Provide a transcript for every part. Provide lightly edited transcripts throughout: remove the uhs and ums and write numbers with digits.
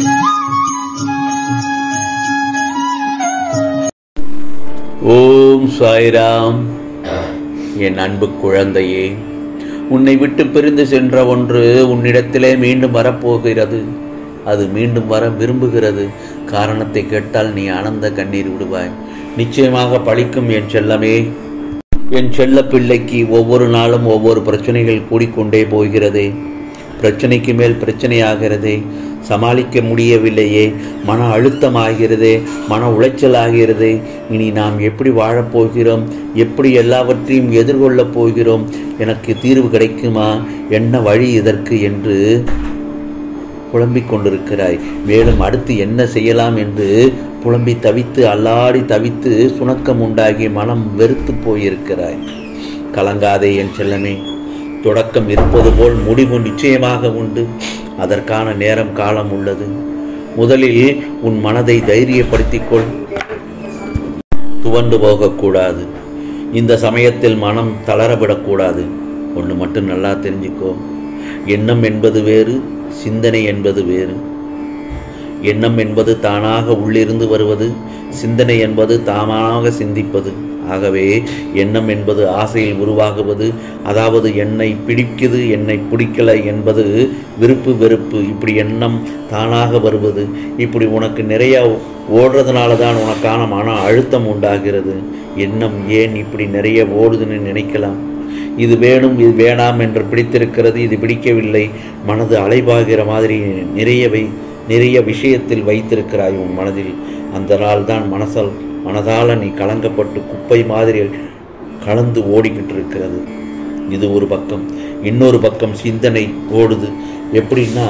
ஓம் சாய்ராம். என் அன்பு குழந்தையே, உன்னை விட்டு பிரிந்து சென்ற ஒன்று உன்னிடத்திலே மீண்டும் வரப்போகிறது. அது மீண்டும் வர விரும்புகிறது. காரணத்தை கேட்டால் நீ ஆனந்த கண்ணீர் விடுவாய். நிச்சயமாக பழிக்கும் என் செல்லமே. என் செல்ல பிள்ளைக்கு ஒவ்வொரு நாளும் ஒவ்வொரு பிரச்சனைகள் கூடிக்கொண்டே போகிறதே. பிரச்சனைக்கு மேல் பிரச்சனையாகிறதே. சமாளிக்க முடியவில்லையே. மன அழுத்தமாகிறதே, மன உளைச்சல் ஆகிறதே. இனி நாம் எப்படி வாழப்போகிறோம்? எப்படி எல்லாவற்றையும் எதிர்கொள்ளப் போகிறோம்? எனக்கு தீர்வு கிடைக்குமா? என்ன வழி இதற்கு என்று புலம்பிக் கொண்டிருக்கிறாய். மேலும் அடுத்து என்ன செய்யலாம் என்று புலம்பி தவித்து அல்லாடி தவித்து சுணக்கம் உண்டாகி மனம் வெறுத்து போயிருக்கிறாய். கலங்காதே என் செல்லமே. தொடக்கம் இருப்பது போல் முடிவு நிச்சயமாக உண்டு. அதற்கான நேரம் காலம் உள்ளது. முதலில் உன் மனதை தைரியப்படுத்திக்கொள். துவண்டு போகக்கூடாது. இந்த சமயத்தில் மனம் தளரவிடக்கூடாது. ஒன்று மட்டும் நல்லா தெரிஞ்சுக்கோ. எண்ணம் என்பது வேறு, சிந்தனை என்பது வேறு. எண்ணம் என்பது தானாக உள்ளிருந்து வருவது, சிந்தனை என்பது தானாக சிந்திப்பது. ஆகவே எண்ணம் என்பது ஆசையில் உருவாகுவது. அதாவது என்னை பிடிக்குது, என்னை பிடிக்கலை என்பது விருப்பு வெறுப்பு. இப்படி எண்ணம் தானாக வருவது. இப்படி உனக்கு நிறைய ஓடுறதுனால தான் உனக்கான மன அழுத்தம் உண்டாகிறது. எண்ணம் ஏன் இப்படி நிறைய ஓடுதுன்னு நினைக்கலாம். இது வேணும், இது வேணாம் என்று பிடித்திருக்கிறது, இது பிடிக்கவில்லை. மனது அலைபாகிற மாதிரி நிறைய விஷயத்தில் வைத்திருக்கிறாய் உன் மனதில். அந்த நாள் தான் மனதால் நீ கலங்கப்பட்டு குப்பை மாதிரி கலந்து ஓடிக்கிட்டு இருக்கிறது. இது ஒரு பக்கம். இன்னொரு பக்கம் சிந்தனை ஓடுது. எப்படின்னா,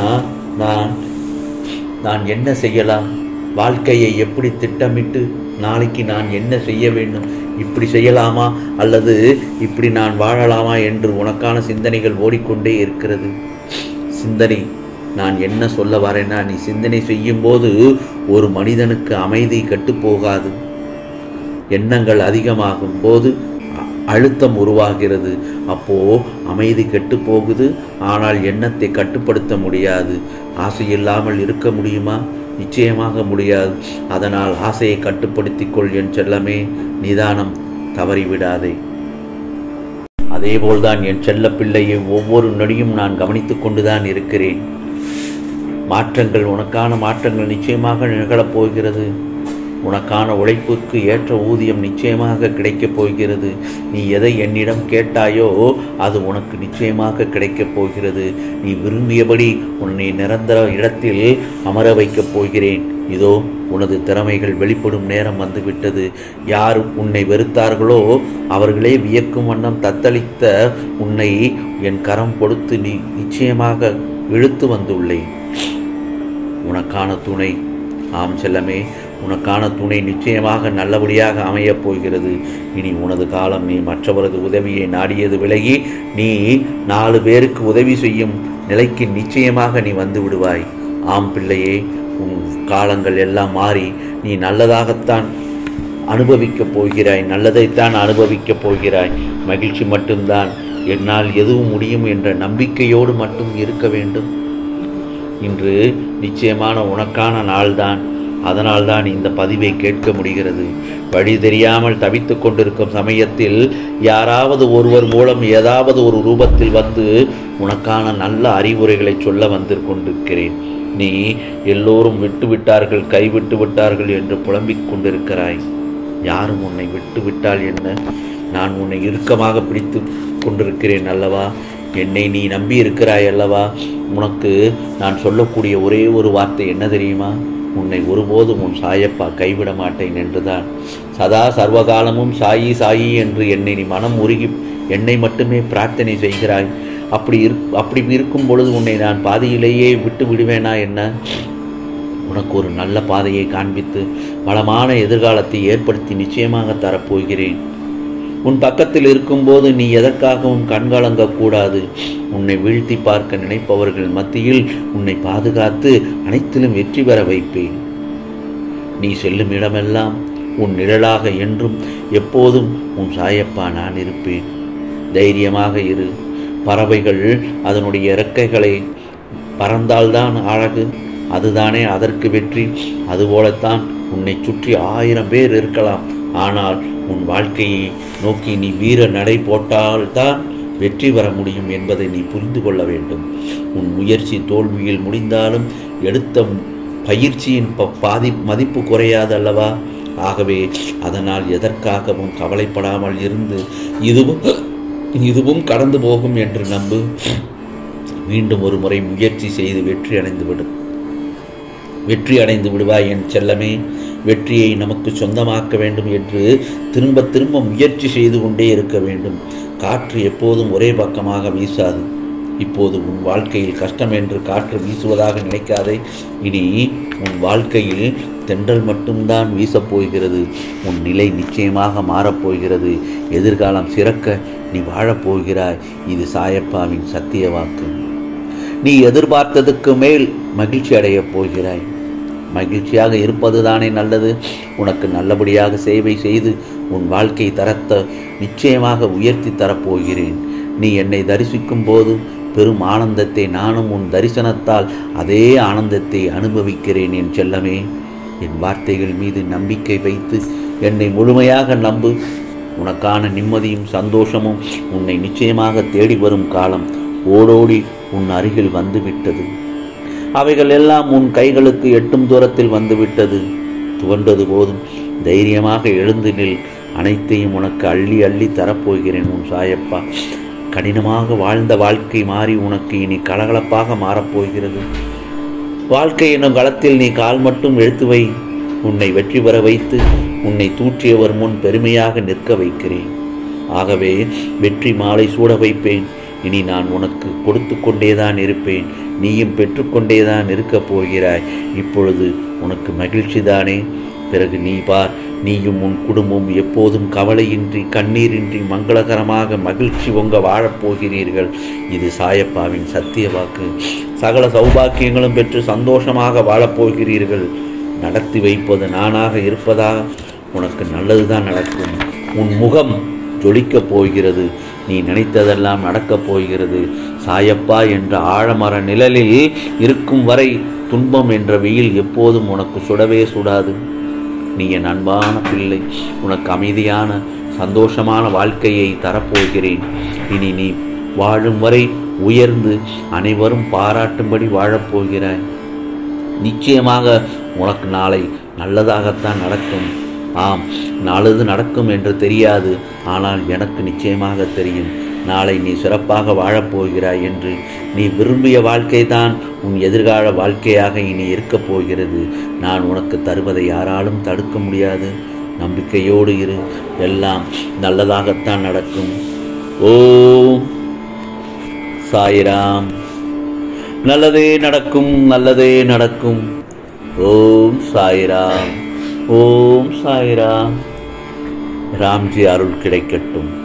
நான் என்ன செய்யலாம், வாழ்க்கையை எப்படி திட்டமிட்டு நாளைக்கு நான் என்ன செய்ய வேண்டும், இப்படி செய்யலாமா அல்லது இப்படி நான் வாழலாமா என்று உனக்கான சிந்தனைகள் ஓடிக்கொண்டே இருக்கிறது. சிந்தனை, நான் என்ன சொல்ல வரேன்னா, நீ சிந்தனை செய்யும் போது ஒரு மனிதனுக்கு அமைதி கட்டுப்போகாது. எண்ணங்கள் அதிகமாகும் போது அழுத்தம் உருவாகிறது. அப்போ அமைதி கெட்டு போகுது. ஆனால் எண்ணத்தை கட்டுப்படுத்த முடியாது. ஆசை இல்லாமல் இருக்க முடியுமா? நிச்சயமாக முடியாது. அதனால் ஆசையை கட்டுப்படுத்திக்கொள் என் செல்லமே. நிதானம் தவறிவிடாதே. அதேபோல்தான் என் செல்ல பிள்ளையை ஒவ்வொரு நொடியும் நான் கவனித்து கொண்டுதான் இருக்கிறேன். மாற்றங்கள், உனக்கான மாற்றங்கள் நிச்சயமாக நிகழப் போகிறது. உனக்கான உழைப்புக்கு ஏற்ற ஊதியம் நிச்சயமாக கிடைக்கப் போகிறது. நீ எதை என்னிடம் கேட்டாயோ அது உனக்கு நிச்சயமாக கிடைக்கப் போகிறது. நீ விரும்பியபடி உன்னை நிரந்தர இடத்தில் அமர வைக்கப் போகிறேன். இதோ உனது திறமைகள் வெளிப்படும் நேரம் வந்துவிட்டது. யார் உன்னை வெறுத்தார்களோ அவர்களே வியக்கும் வண்ணம் தத்தளித்த உன்னை என் கரம் கொடுத்து நீ நிச்சயமாக இழுத்து வந்துள்ளேன். உனக்கான துணை, ஆம் செல்லமே, உனக்கான துணை நிச்சயமாக நல்லபடியாக அமையப் போகிறது. இனி உனது காலம். நீ மற்றவரது உதவியை நாடியது விலகி நீ 4 பேருக்கு உதவி செய்யும் நிலைக்கு நிச்சயமாக நீ வந்து விடுவாய். ஆம் பிள்ளையே, உன் காலங்கள் எல்லாம் மாறி நீ நல்லதாகத்தான் அனுபவிக்கப் போகிறாய். நல்லதைத்தான் அனுபவிக்கப் போகிறாய். மகிழ்ச்சி மட்டும்தான். என்னால் எதுவும் முடியும் என்ற நம்பிக்கையோடு மட்டும் இருக்க வேண்டும். இன்று நிச்சயமான உனக்கான நாள்தான். அதனால்தான் இந்த பதிவை கேட்க முடிகிறது. வழி தெரியாமல் தவித்து கொண்டிருக்கும் சமயத்தில் யாராவது ஒருவர் மூலம் ஏதாவது ஒரு ரூபத்தில் வந்து உனக்கான நல்ல அறிவுரைகளை சொல்ல வந்து கொண்டிருக்கிறேன். நீ எல்லோரும் விட்டு விட்டார்கள், கைவிட்டு விட்டார்கள் என்று புலம்பிக் கொண்டிருக்கிறாய். யாரும் உன்னை விட்டு விட்டால் என்ன? நான் உன்னை இறுக்கமாக பிடித்து கொண்டிருக்கிறேன் அல்லவா? என்னை நீ நம்பி இருக்கிறாய் அல்லவா? உனக்கு நான் சொல்லக்கூடிய ஒரே ஒரு வார்த்தை என்ன தெரியுமா? உன்னை ஒருபோதும் உன் சாயப்பா கைவிட மாட்டேன் என்றுதான். சதா சர்வகாலமும் சாயி சாயி என்று என்னை நீ மனம் உருகி என்னை மட்டுமே பிரார்த்தனை செய்கிறாய். அப்படி இருக்கும் பொழுது உன்னை நான் பாதையிலேயே விட்டு விடுவேனா என்ன? உனக்கு ஒரு நல்ல பாதையை காண்பித்து வளமான எதிர்காலத்தை ஏற்படுத்தி நிச்சயமாக தரப்போகிறேன். உன் பக்கத்தில் இருக்கும்போது நீ எதற்காகவும் கண்கலங்கக்கூடாது. உன்னை வீழ்த்தி பார்க்க நினைப்பவர்கள் மத்தியில் உன்னை பாதுகாத்து அனைத்திலும் வெற்றி பெற வைப்பேன். நீ செல்லும் இடமெல்லாம் உன் நிழலாக என்றும் எப்போதும் உன் சாயப்பா நான் இருப்பேன். தைரியமாக இரு. பறவைகள் அதனுடைய இறக்கைகளை பறந்தால்தான் அழகு. அதுதானே அதற்கு வெற்றி. அதுபோலத்தான் உன்னை சுற்றி 1000 பேர் இருக்கலாம். ஆனால் உன் வாழ்க்கையை நோக்கி நீ வீர நடை போட்டால்தான் வெற்றி பெற முடியும் என்பதை நீ புரிந்து கொள்ள வேண்டும். உன் முயற்சி தோல்வியில் முடிந்தாலும் எடுத்த பயிற்சியின் மதிப்பு குறையாது அல்லவா? ஆகவே அதனால் எதற்காகவும் கவலைப்படாமல் இருந்து இதுவும் கடந்து போகும் என்று நம்பு. மீண்டும் ஒரு முறை முயற்சி செய்து வெற்றி அடைந்து விடுவாய் என் செல்லமே. வெற்றியை நமக்கு சொந்தமாக்க வேண்டும் என்று திரும்ப திரும்ப முயற்சி செய்து கொண்டே இருக்க வேண்டும். காற்று எப்போதும் ஒரே பக்கமாக வீசாது. இப்போது உன் வாழ்க்கையில் கஷ்டம் என்று காற்று வீசுவதாக நினைக்காதே. இனி உன் வாழ்க்கையில் தென்றல் மட்டும்தான் வீசப்போகிறது. உன் நிலை நிச்சயமாக மாறப்போகிறது. எதிர்காலம் சிறக்க நீ வாழப்போகிறாய். இது சாயப்பாவின் சத்திய வாக்கு. நீ எதிர்பார்த்ததுக்கு மேல் மகிழ்ச்சி அடையப் போகிறாய். மகிழ்ச்சியாக இருப்பதுதானே நல்லது. உனக்கு நல்லபடியாக சேவை செய்து உன் வாழ்க்கை தரத்தை நிச்சயமாக உயர்த்தி தரப்போகிறேன். நீ என்னை தரிசிக்கும் போது பெரும் ஆனந்தத்தை நானும் உன் தரிசனத்தால் அதே ஆனந்தத்தை அனுபவிக்கிறேன் என் செல்லமே. என் வார்த்தைகள் மீது நம்பிக்கை வைத்து என்னை முழுமையாக நம்பு. உனக்கான நிம்மதியும் சந்தோஷமும் உன்னை நிச்சயமாக தேடி வரும் காலம் ஓடோடி உன் அருகில் வந்துவிட்டது. அவைகள் எல்லாம் உன் கைகளுக்கு எட்டும் தூரத்தில் வந்துவிட்டது. துவண்டது போதும் தைரியமாக எழுந்து நில். அனைத்தையும் உனக்கு அள்ளி அள்ளி தரப்போகிறேன் உன் சாயப்பா. கடினமாக வாழ்ந்த வாழ்க்கை மாறி உனக்கு இனி கலகலப்பாக மாறப்போகிறது. வாழ்க்கை எனும் களத்தில் நீ கால் மட்டும் எடுத்து வை. உன்னை வெற்றி பெற வைத்து உன்னை தூற்றியவர் முன் பெருமையாக நிற்க வைக்கிறேன். ஆகவே வெற்றி மாலை சூட வைப்பேன். இனி நான் உனக்கு கொடுத்து கொண்டேதான் இருப்பேன். நீயும் பெற்றுக்கொண்டேதான் இருக்கப் போகிறாய். இப்பொழுது உனக்கு மகிழ்ச்சி தானே? பிறகு நீ பார், நீயும் உன் குடும்பம் எப்போதும் கவலையின்றி கண்ணீரின்றி மங்களகரமாக மகிழ்ச்சி பொங்க வாழப்போகிறீர்கள். இது சாயப்பாவின் சத்திய வாக்கு. சகல சௌபாக்கியங்களும் பெற்று சந்தோஷமாக வாழப்போகிறீர்கள். நடத்தி வைப்பது நானாக இருப்பதா உனக்கு நல்லதுதான் நடக்கும். உன் முகம் ஜொலிக்கப் போகிறது. நீ நினைத்ததெல்லாம் நடக்கப் போகிறது. சாயப்பா என்ற ஆழமர நிழலில் இருக்கும் வரை துன்பம் என்ற வெயில் எப்போதும் உனக்கு சுடவே சுடாது. நீ என் அன்பான பிள்ளை. உனக்கு அமைதியான சந்தோஷமான வாழ்க்கையை தரப்போகிறேன். இனி நீ வாழும் வரை உயர்ந்து அனைவரும் பாராட்டும்படி வாழப்போகிறாய். நிச்சயமாக உனக்கு நாளை நல்லதாகத்தான் நடக்கும். ஆம், நாளது நடக்கும் என்று தெரியாது. ஆனால் எனக்கு நிச்சயமாக தெரியும். நாளை நீ சிறப்பாக வாழப்போகிறாய் என்று. நீ விரும்பிய வாழ்க்கை தான் உன் எதிர்கால வாழ்க்கையாக இனி இருக்கப் போகிறது. நான் உனக்கு தருவதை யாராலும் தடுக்க முடியாது. நம்பிக்கையோடு இரு. எல்லாம் நல்லதாகத்தான் நடக்கும். ஓம் சாய்ராம். நல்லதே நடக்கும், நல்லதே நடக்கும். ஓம் சாய்ராம். ஓம் சாய்ராம். ராம்ஜி அருள் கிடைக்கட்டும்.